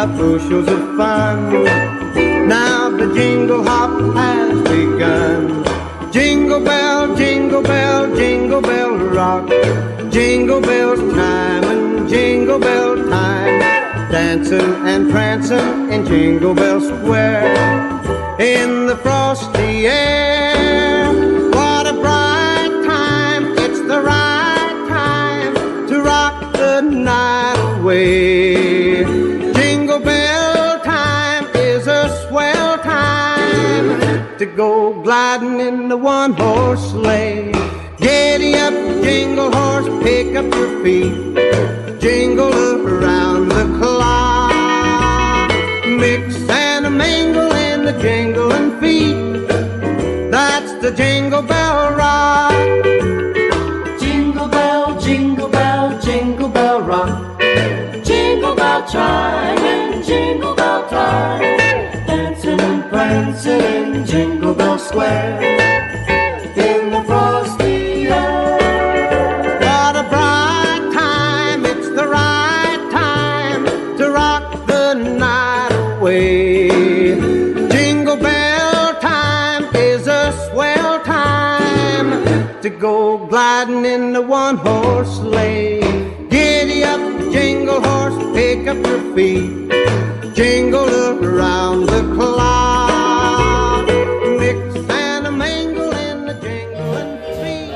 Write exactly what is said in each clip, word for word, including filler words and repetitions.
of bushels of fun. Now the jingle hop has begun. Jingle bell, jingle bell, jingle bell rock. Jingle bells time and jingle bell time. Dancing and prancing in Jingle Bell Square. In the frosty air, what a bright time. It's the right time to rock the night away. Jingle bell time is a swell time to go gliding in the one-horse sleigh. Giddy up, jingle horse, pick up your feet. Jingle around the clock. Mix and a mingle in the jingling feet. That's the Jingle Bell Rock. Jingle bell, jingle bell, jingle bell rock. Jingle bell chime and jingle bell time. Dancing and prancing in Jingle Bell Square. In the frosty air. What a bright time, it's the right time to rock the night away. Jingle bell time is a swell time to go gliding in the one-horse sleigh. Giddy up, jingle horse, pick up your feet. Jingle around the clock. Mix and a mingle in the jingling feet.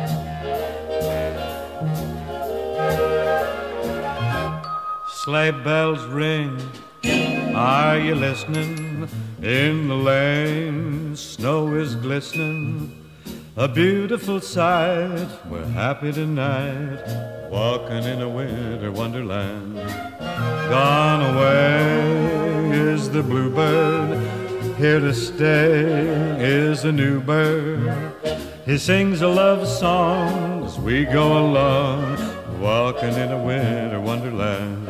Sleigh bells ring, are you listening? In the lane, snow is glistening. A beautiful sight, we're happy tonight, walking in a winter wonderland. Gone away is the bluebird, here to stay is a new bird. He sings a love song as we go along, walking in a winter wonderland.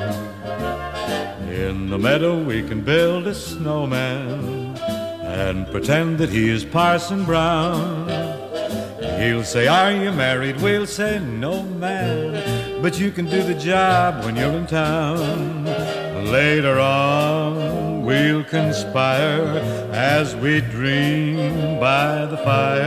In the meadow we can build a snowman and pretend that he is Parson Brown. He'll say, are you married? We'll say, no, man, but you can do the job when you're in town. Later on, we'll conspire as we dream by the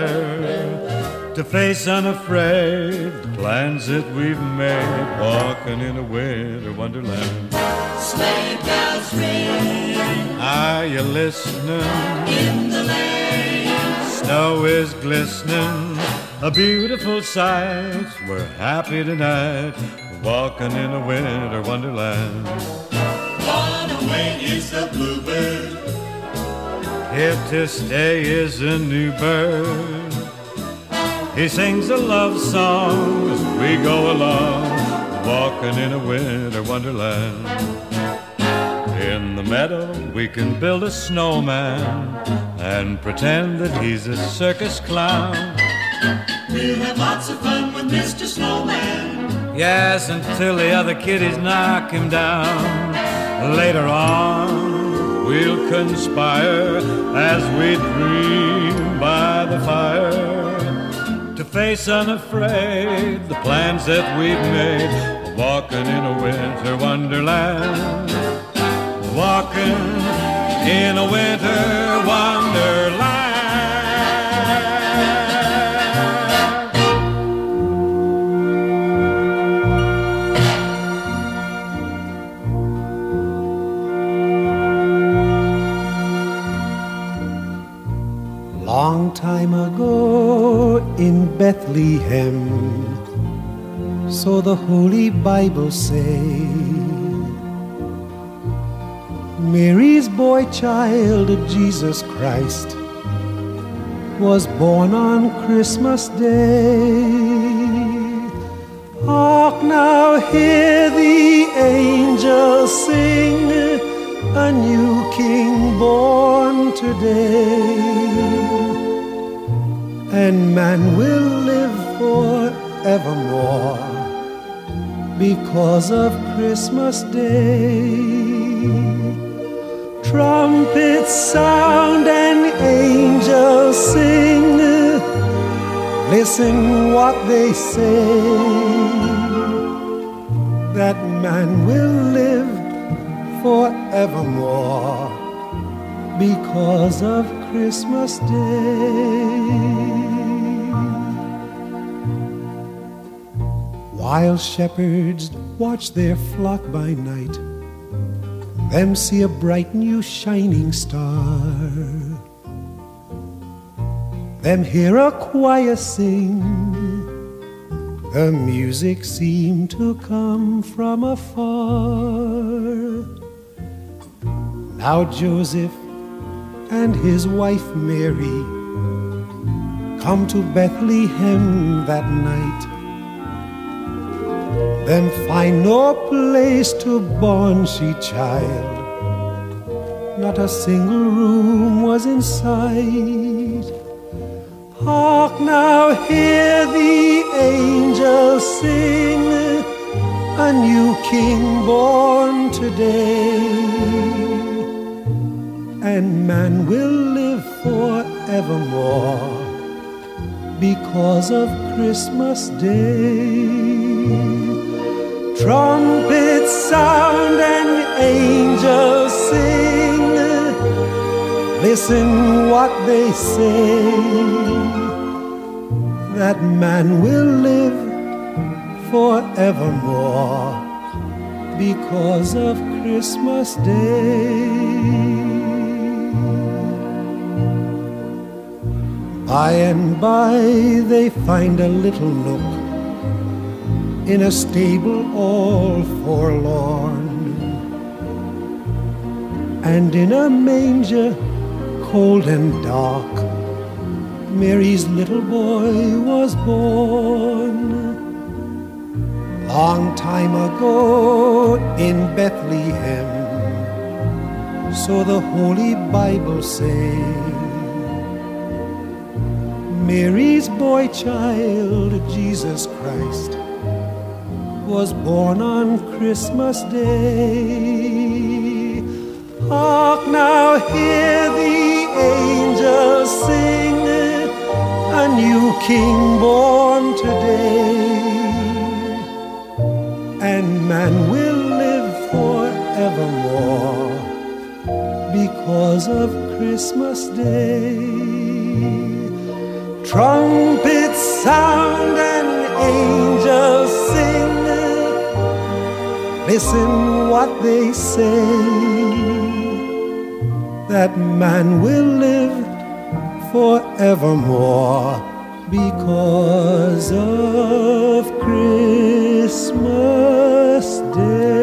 fire to face unafraid the plans that we've made, walking in a winter wonderland. Sleigh bells ring, are you listening? In the lane, snow is glistening, a beautiful sight. We're happy tonight, walking in a winter wonderland. gone away is the bluebird, here to stay is a new bird. He sings a love song as we go along, walking in a winter wonderland. In the meadow we can build a snowman and pretend that he's a circus clown. we'll have lots of fun with Mister Snowman. Yes, until the other kiddies knock him down. Later on we'll conspire as we dream by the fire to face unafraid the plans that we've made, walking in a winter wonderland, walking in a winter wonderland. Long time ago in Bethlehem, so the Holy Bible say, Mary's boy child, Jesus Christ, was born on Christmas Day. Hark now, hear the angels sing, a new King born today. And man will live forevermore because of Christmas Day. Trumpets sound and angels sing, listen what they say, that man will live forevermore because of Christmas Day. While shepherds watch their flock by night, them see a bright new shining star. Them hear a choir sing, the music seemed to come from afar. Now Joseph and his wife Mary come to Bethlehem that night. Them find no place to born she child, not a single room was in sight. Hark now, hear the angels sing, a new king born today, and man will live forevermore because of Christmas Day. Trumpets sound and angels sing, listen what they say, that man will live forevermore because of Christmas Day. By and by they find a little nook in a stable all forlorn, and in a manger cold and dark Mary's little boy was born. Long time ago in Bethlehem, so the Holy Bible say, Mary's boy child, Jesus Christ, was born on Christmas Day. Hark now, hear the angels sing, a new king born today, and man will live forevermore because of Christmas Day. Trumpets sound and angels sing, listen what they say, that man will live forevermore because of Christmas Day.